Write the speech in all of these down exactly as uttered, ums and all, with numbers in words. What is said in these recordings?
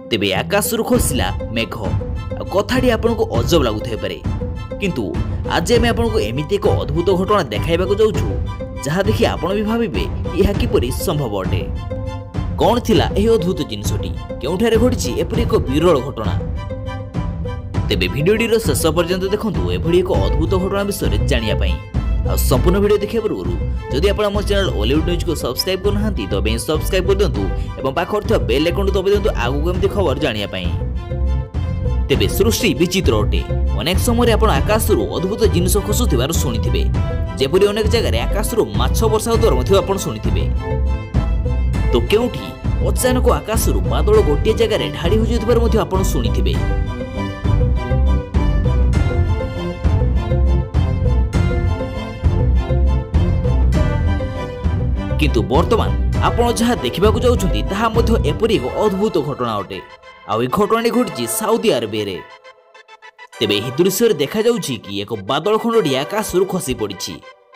तेबे आकाशरू खसला मेघ। कथाटी आपको अजब लगुपे किंतु आज आम आपको एमती एक अद्भुत घटना देखा जाऊँ जहाँ देखि आपण भी भावे यह किपरि संभव अटे। कौन थिला यह अद्भुत जिनसटी केउठारे घटी एपरि एक विरल घटना। तेबे भिडियोटीर शेष पर्यंत देखंतु एभली एक अद्भुत घटना विषय जानिया पई। आ संपूर्ण वीडियो देखिया पूर्व जदि आपण हम चैनल हॉलीवुड न्यूज को सब्सक्राइब करनाहांती तबे सब्सक्राइब कर दियंतु एवं पाखर थिबा बेल आइकन दबाइ दियंतु आगु एमती खबर जानिया पई। तेबे सृष्टि विचित्र अटे। अनेक समय आपण आकाशरू अद्भुत जिनिस खसुथिबार शुणिथिबे, जेपरि अनेक जगह आकाशरू माछ वर्षाउथबार मध्य आपण शुणिथिबे। तो केउठी अचानक आकाशरू बादल गोटे जगह ढाड़ी हो जाउथबार मध्य आपण शुणिथिबे। किंतु वर्तमान आपण जहाँ देखा जाउछंती ताहा मध्य एपरि एक अद्भुत घटना अटे। आउ घटना घटी साउदी अरेबिया। तेबे एही दृश्य देखा जाउछि कि एक बादल खंडटी आकाशरू खसी पड़िछि।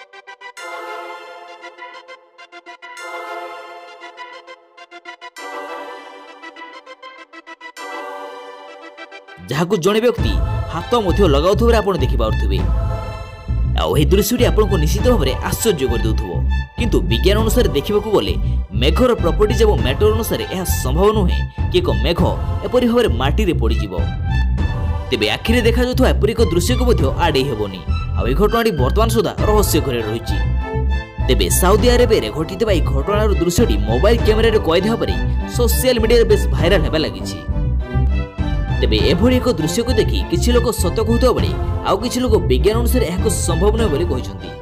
जहाकु जणे व्यक्ति हाथ मध्य लगाउथबे आपण देखि पाउथबे। आउ एही दृश्यटी आपनको निश्चित भाव में आश्चर्य कर देउथबो। किंतु विज्ञान अनुसार देखिबाकू गले मेघर प्रॉपर्टीज एवं मैटर अनुसार यह संभव नुहे कि एक मेघ एपरि भाव में माटी रे पड़ी जिवो। तेबे आखिरे देखा जाउथबा एपरि एक दृश्य को मध्य आडे हेबोनी। आ एही घटनाटी वर्तमान सुधा रहस्य घरे रहिछि। तेबे साउदी अरेबिया घटिथिबा एही घटनार दृश्यटी मोबाइल कैमेरा रे कैद हेबारे सोशल मीडिया रे बेस भाइराल हेबा लागिछि। तेबे एभली एक दृश्य को देखि किछि लोक सत्य कहउथबा बेले आउ किछि लोक विज्ञान अनुसार एहाको संभव नय बोली कहिसंती।